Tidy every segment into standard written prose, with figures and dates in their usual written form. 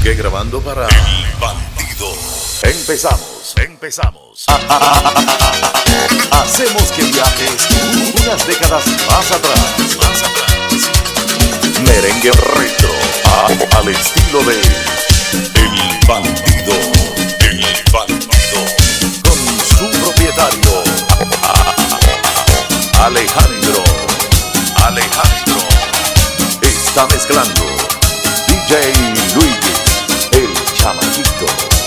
que grabando para El Bandido. Empezamos. Hacemos que viajes unas décadas más atrás. Merengue retro al estilo de El Bandido. Con su propietario Alejandro. Está mezclando DJ Luigi, el chamaquito.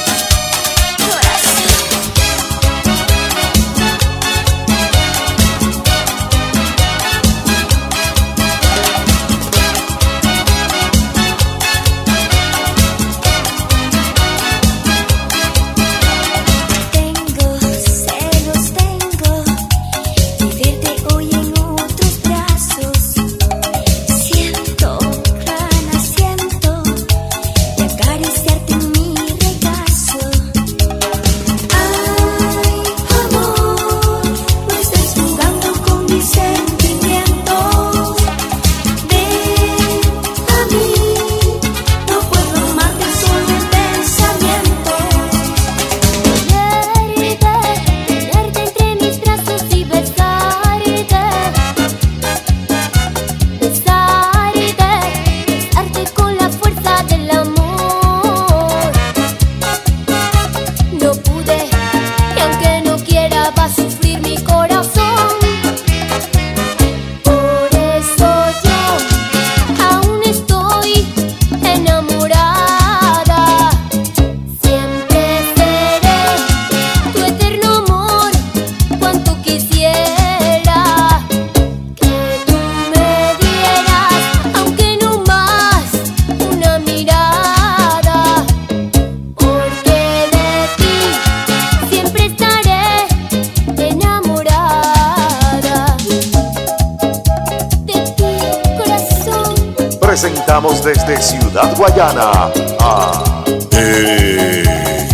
Presentamos desde Ciudad Guayana a El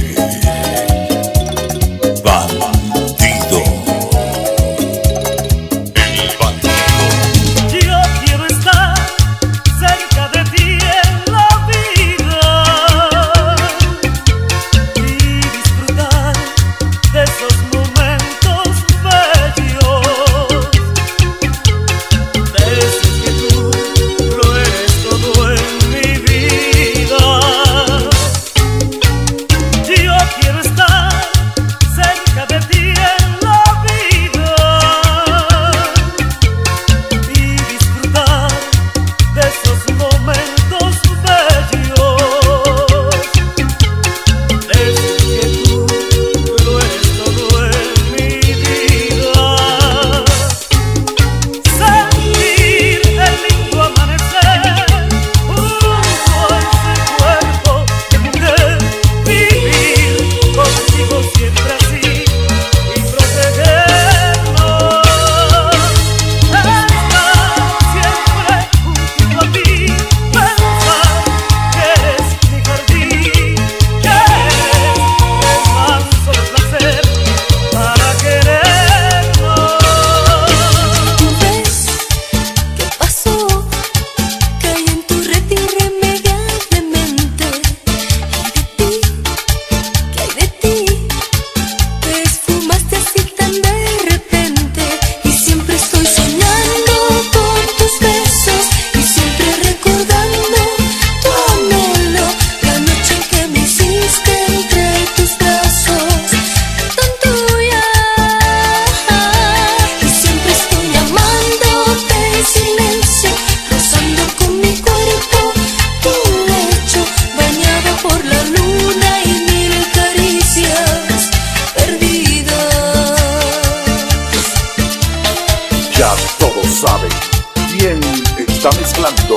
Bandido. Yo quiero estar cerca de ti en la vida y disfrutar de esos momentos bellos. Decir que tú lo eres todo en mi vida. Yo quiero estar cerca de ti en la vida y disfrutar de esos momentos bellos. Decir que tú lo eres todo en mi vida. Sentir el lindo amanecer junto a ese cuerpo de mujer. Vivir contigo siempre así y protegernos. Estar siempre junto a ti. Pensar que eres mi jardín, que eres el manso placer para querernos. ¿Ves qué pasó? Caí en tu red irremediablemente. ¿Qué hay de ti? Te esfumaste así tan de repente. Y siempre estoy soñando con tus besos y siempre recordando tu anhelo. La noche en que me hiciste entre tus brazos, tan tuya. Y siempre estoy amándote en silencio, rozando con mi cuerpo tu lecho, bañada por la luna y mil caricias perdidas. Ya todos saben quién está mezclando.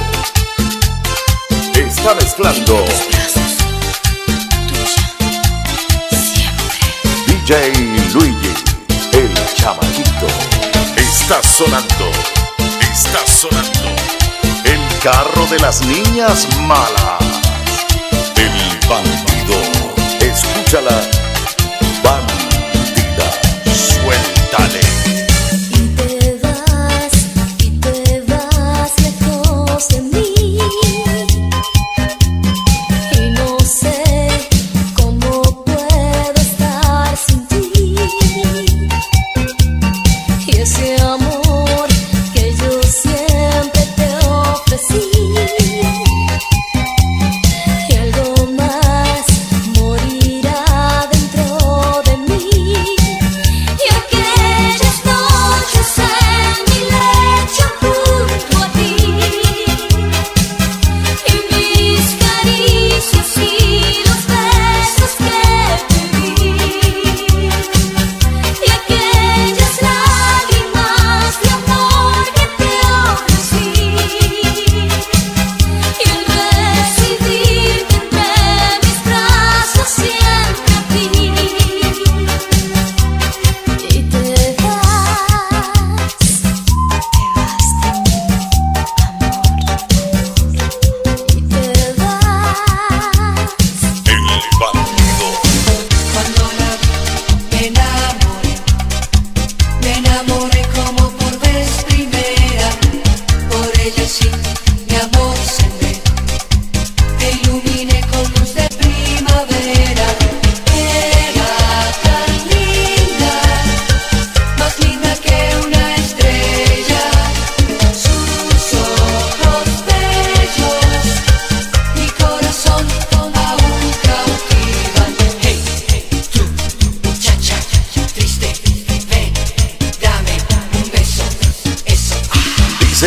Está mezclando Brazos, tuya, siempre. DJ Luigi, el chamaquito. Está sonando el carro de las niñas malas. El Bandido. Escúchala, bandida, suéltale. Y te vas lejos de mí. Y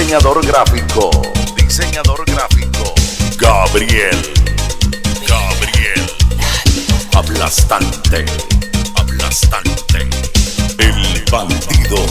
Diseñador gráfico. Diseñador gráfico. Gabriel. Aplastante. El bandido.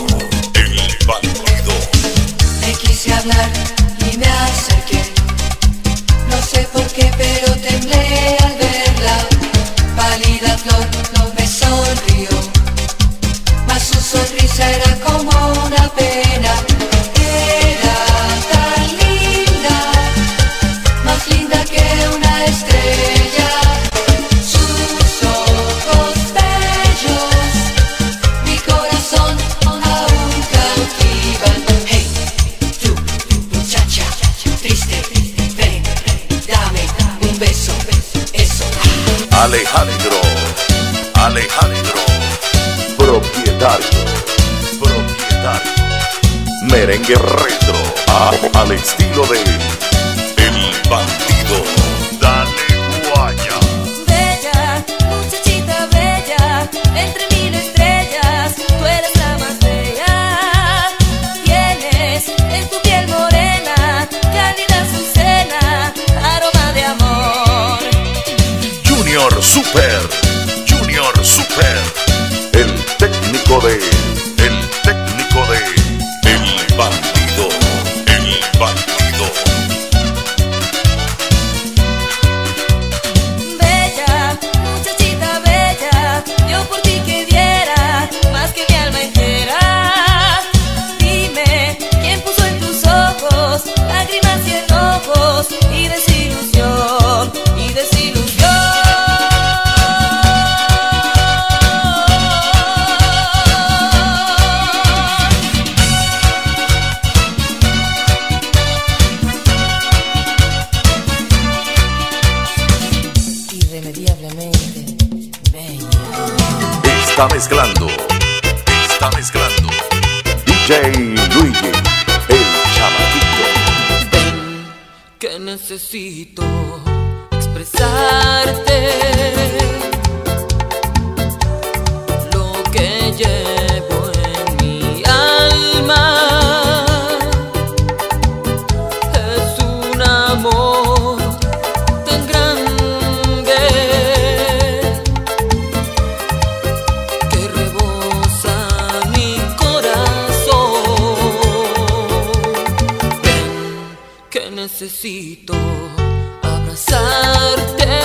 Le quise hablar y me acerqué. No sé por qué, pero temblé al verla. Pálida flor no me sonrió, mas su sonrisa era como una pena. Era tan linda, más linda que una estrella. Sus ojos bellos, mi corazón aún cautivan. Hey, tú, muchacha, triste, ven, dame un beso, eso. Alejandro. Propietario. Merengue retro. Al estilo de El Bandido. Dale guaya. Bella, muchachita bella, entre mil estrellas, tú eres la más bella. Tienes en tu piel morena, cálida azucena, aroma de amor. Junior Super. El técnico de El Bandido. Bella, muchachita bella, yo por ti que diera más que mi alma entera. Dime, ¿quién puso en tus ojos lágrimas y enojos y desilusión, irremediablemente bella? Está mezclando DJ Luigi, el chamaquito. Ven, que necesito expresarte lo que llevo en mi alma. Es un amor tan grande que rebosa mi corazón. Ven, que necesito abrazarte.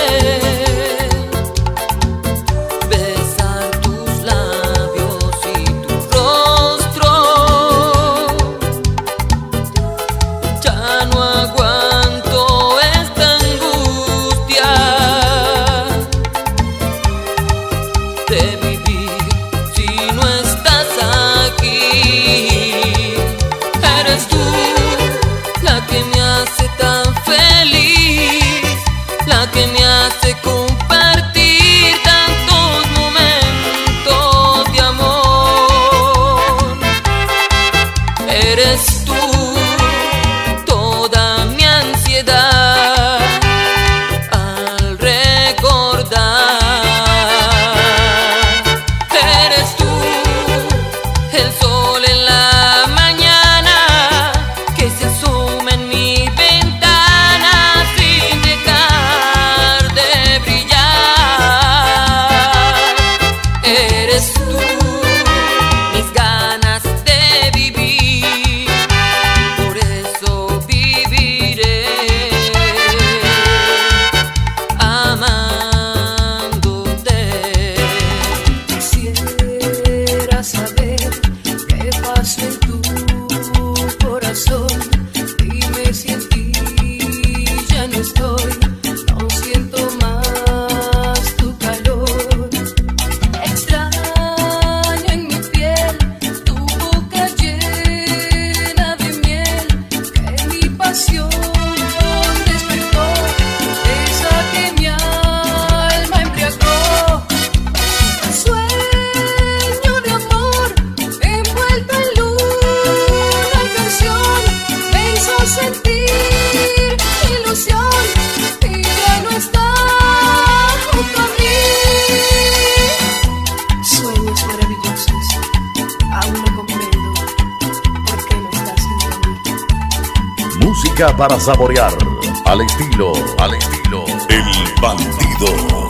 música para saborear. Al estilo El Bandido.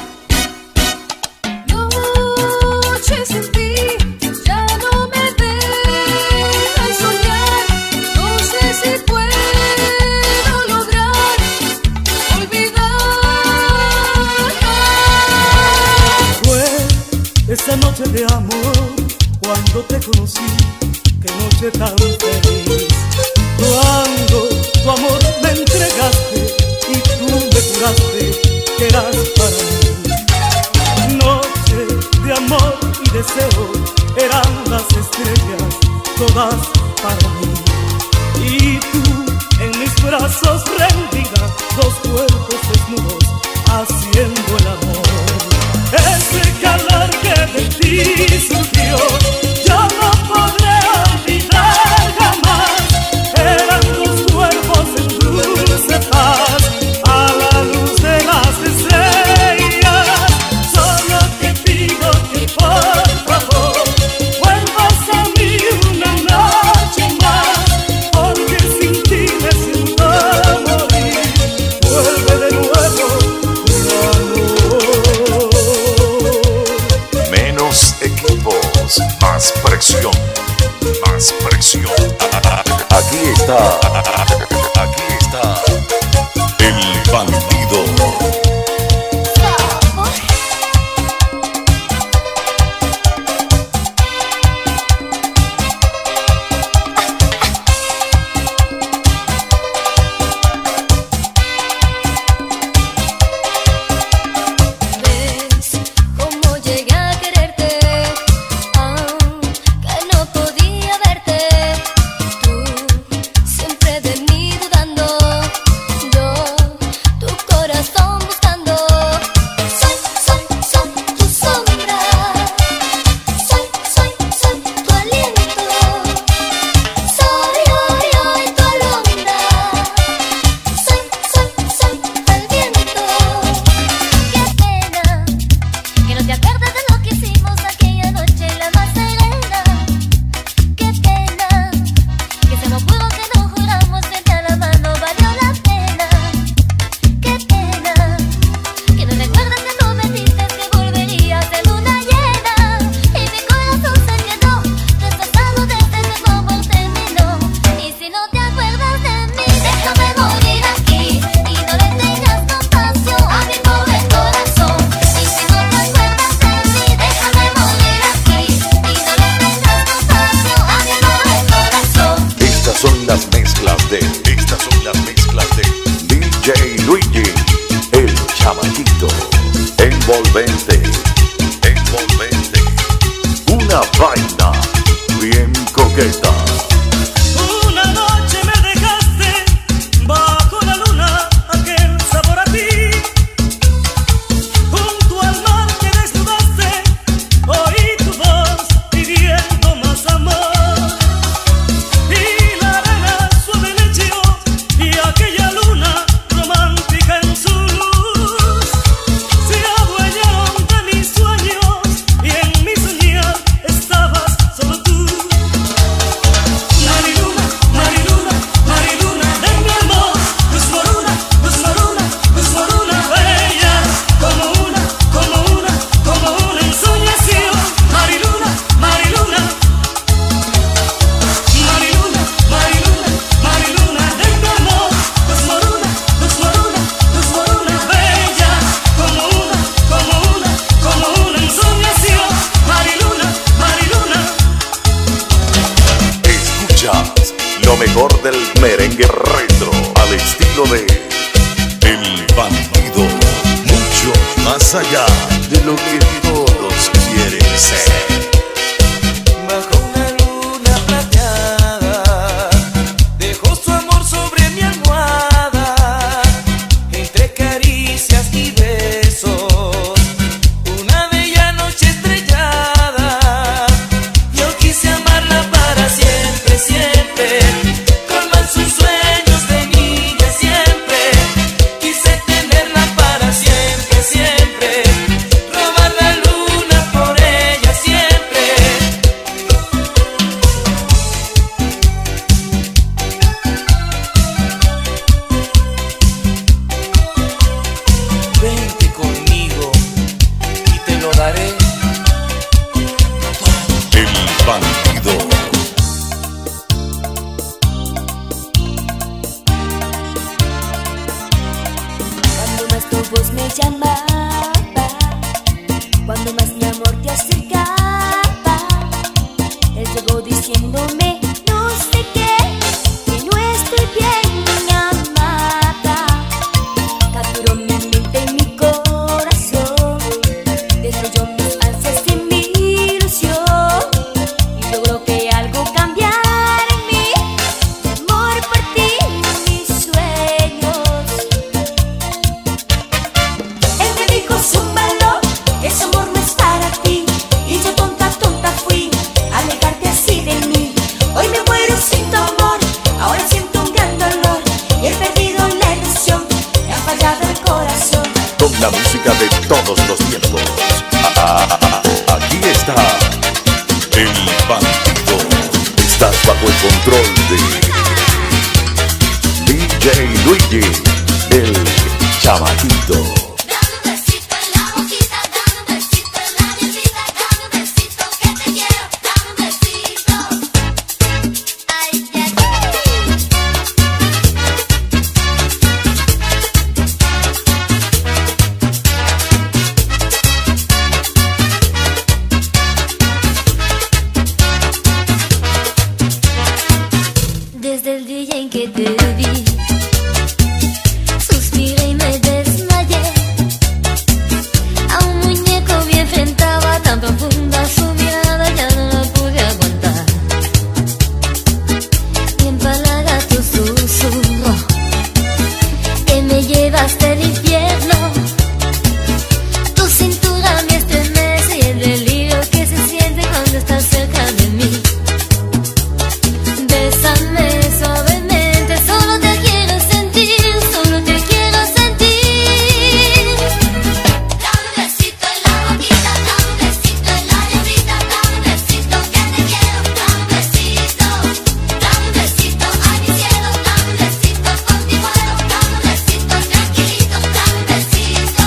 Noche sin ti, ya no me dejas soñar. No sé si puedo lograr olvidar. Fue esa noche de amor cuando te conocí, qué noche tan feliz. Cuando tu amor me entregaste y tú me juraste que eras para mí. Noche de amor y deseo, eran las estrellas todas para mí. Y tú en mis brazos rendida, dos cuerpos desnudos haciendo el amor. Ese calor que de ti surgió, yo no podré olvidar jamás. Eran tus cuerpos en dulce paz, a la luz de las estrellas. Solo te pido que por favor vuelvas a mí una noche más, porque sin ti me siento morir. Vuelve de nuevo, mi amor. Menos equipos, más presión, más presión. Aquí está El Bandido. Ves cómo llegué a quererte, aunque no podía verte. Tú siempre de mí dudando, yo tu corazón buscando. Soy tu sombra, soy tu aliento. Soy hoy tu alondra, soy el viento. Qué pena que no te acuerdas de lo que hicimos aquella noche en la más serena. Qué pena que se nos pudo que nos juramos frente a la mano valió la pena. Qué pena que no recuerdas que no me dijiste que volverías de luna llena. Y mi corazón se quedó destrozado desde que tu amor terminó. Y si no te acuerdas de mí, déjame morir aquí y no le tengas compasión a mi pobre corazón. Y si no te acuerdas de mí, déjame morir aquí y no le tengas compasión a mi pobre corazón. Estas son las mezclas de DJ Luigi, el chamaquito. Envolvente. Una vaina bien coqueta. Una noche me dejaste bajo la luna, aquel sabor a ti. Junto al mar que desnudaste, oí tu voz pidiendo más amor. Y la arena suave lecheó y aquella luna romántica en su luz se adueñaron de mis sueños y en mi soñar estabas solo tú. Mariluna, Mariluna, Mariluna de mi amor, luz moruna, luz moruna, luz moruna bella, como una ensoñación. Mariluna, Mariluna, Mariluna, Mariluna, Mariluna de mi amor, luz moruna, luz moruna, luz moruna bella, como una ensoñación. Mariluna, Mariluna. Escuchas lo mejor del merengue retro al estilo de El Bandido. Mucho más allá de lo que todos quieren ser. Bajo una luna plateada, dejó su amor sobre mi almohada. Entre caricias y besos, una bella noche estrellada. Yo quise amarla para siempre, siempre, con mansos sueños de niña siempre. Quise tenerla para siempre, siempre, robar la luna por ella siempre. llamaba cuando más mi amor te acercaba. Él llegó diciéndome no sé qué, que no estoy bien, mi amada. Capturó mi mente y mi corazón, destruyó mis ansias y mi ilusión, y logró que algo cambiara en mí. Mi amor por ti, mis sueños. Él me dijo zúmbalo, ese amor no es para ti. Y yo tonta, tonta fui a alejarte así de mí. Hoy me muero sin tu amor, ahora siento un gran dolor, y he perdido la ilusión, me ha fallado el corazón. Con la música de todos los tiempos. Aquí está el bandido. Estás bajo el control de DJ Luigi, el chamaquito. Dame un besito en la boquita, dame un besito en la dientita, dame un besito que te quiero, dame un besito. Ay, ay, desde el día en que te vi, suspiré y me desmayé. A un muñeco vi enfrentaba, tan profunda su mirada, ya no la pude aguantar. Mi empalaga tu susurro, que me llevaste al infierno. Tu cintura me estremece y el delirio que se siente cuando estás cerca de mí. Bésame suavemente, solo te quiero sentir, solo te quiero sentir. Dame un besito en la boquita, dame un besito en la dientita, dame un besito que te quiero, dame un besito. Dame un besito, ay mi cielo, dame un besito con mi vuelo, dame un besito tranquilito, dame un besito.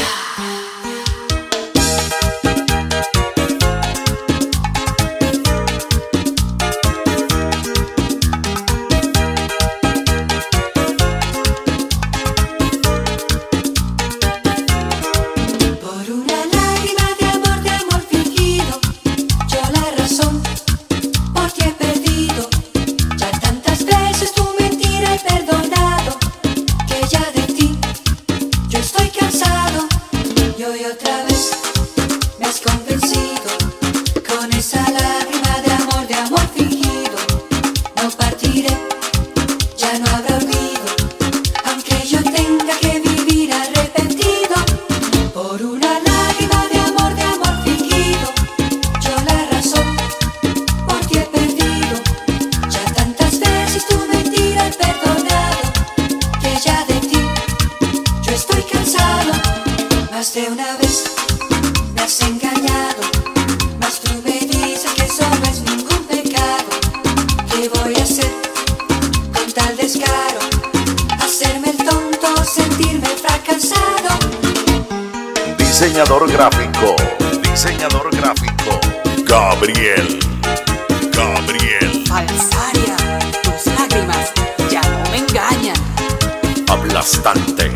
Por una lágrima de amor fingido, yo la razón por ti he perdido. Ya tantas veces tu mentira he perdonado, que ya de ti yo estoy cansado. Y hoy otra vez me has convencido, con esa lágrima de amor fingido. No partiré, ya no habrá olvido, aunque yo tenga que vivir arrepentido. Por una lágrima de amor fingido, yo la razón por ti he perdido. Ya tantas veces tu mentira he perdonado, que ya de ti yo estoy cansado. Más de una vez me has engañado, mas tú me dices que eso no es ningún pecado. ¿Qué voy a hacer con tal descaro? Hacerme el tonto, sentirme fracasado. Diseñador gráfico, Gabriel. Falsaria, tus lágrimas ya no me engañan. Aplastante.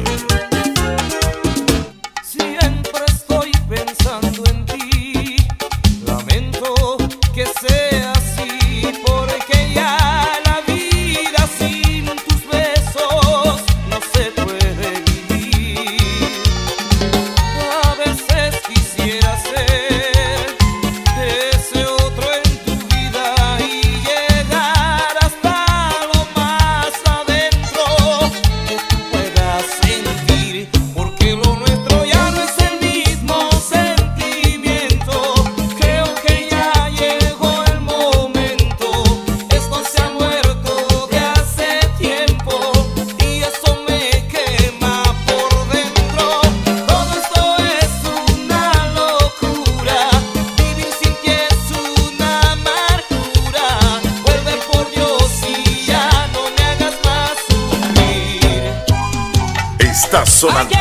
Siempre estoy pensando en ti. Lamento que sea así, porque ya la vida sin tus besos no se puede vivir. A veces quisiera ser ese otro en tu vida y llegar hasta lo más adentro que tú puedas sentir, porque lo nuestro ya no es el mismo sentimiento. Creo que ya llegó el momento, esto se ha muerto de hace tiempo y eso me quema por dentro. Todo esto es una locura, vivir sin ti es una amargura. Vuelve por Dios y ya no me hagas más sufrir. Está sonando.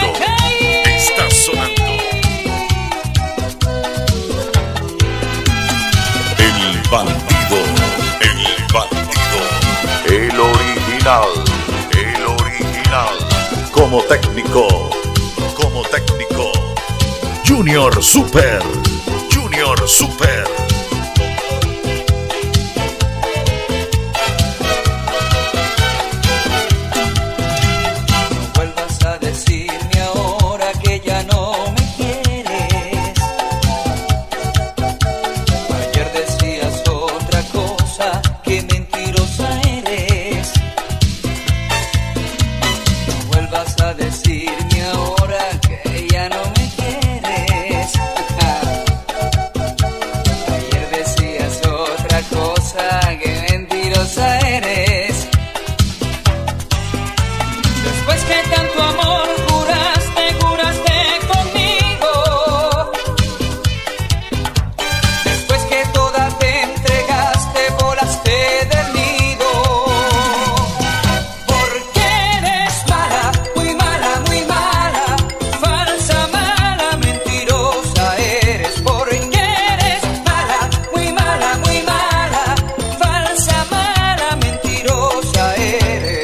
El bandido. El original. Como técnico. técnico Junior Super. Junior Super. No vuelvas a decirme ahora que ya no me quieres. Ayer decías otra cosa, qué mentirosa eres. No vuelvas a decirme ahora que ya no me quieres. Ayer decías otra cosa, qué mentirosa eres. Después que tanto amor juraste, juraste conmigo. Después que toda te entregaste, volaste del nido. Porque eres mala, muy mala, muy mala. Falsa, mala, mentirosa eres. Porque eres mala, muy mala, muy mala. Falsa, mala, mentirosa eres.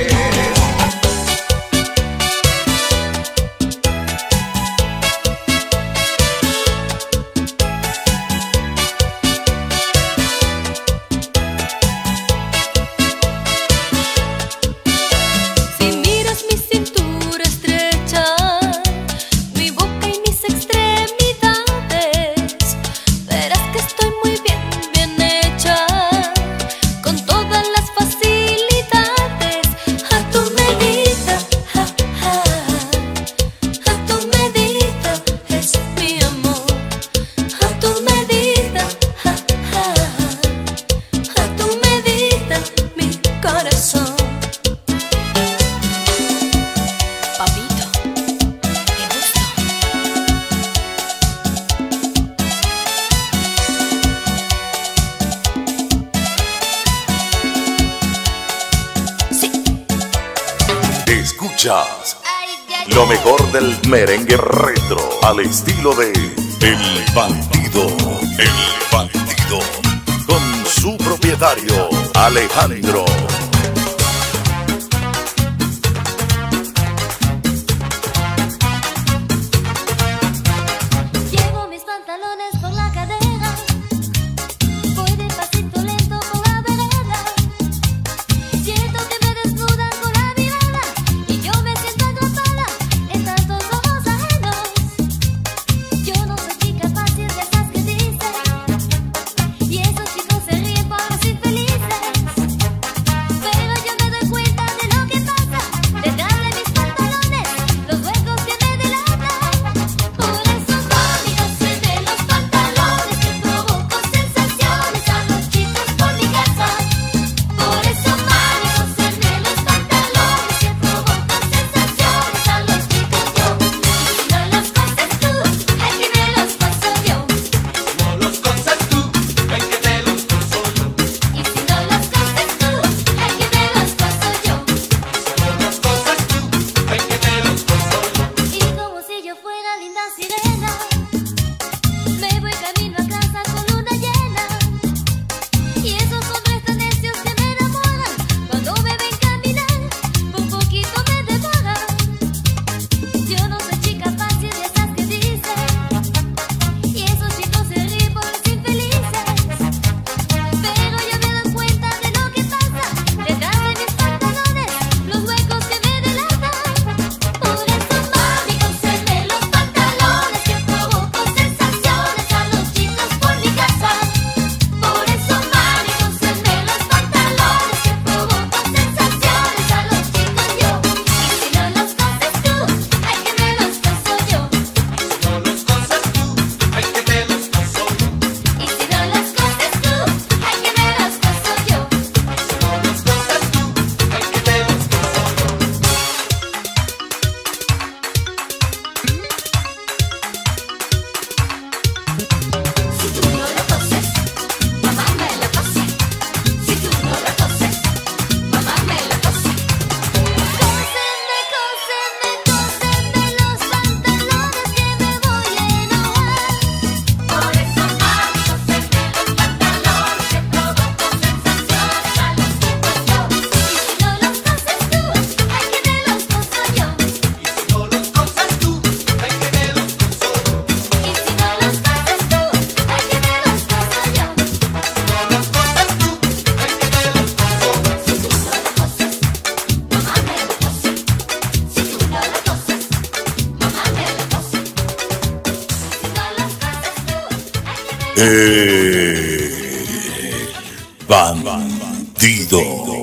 Si miras mi cintura estrecha, mi boca y mis extremidades, verás que estoy muy bien, bien hecha, con todas las facilidades, a tu medida, ja, ja, a tu medida es mi amor, a tu medida, ja, ja, a tu medida mi corazón. Papito, qué gusto. Sí. Escuchas lo mejor del merengue retro al estilo de El Bandido. El Bandido. Con su propietario Alejandro. Llevo mis pantalones por la cadera, voy de pasito lento por la vereda. Siento que me desnudan con la mirada y yo me siento atrapada en tantos ojos ajenos. Yo no soy chica fácil de esas que dicen, y esos chicos se ríen por los infelices. Bandido.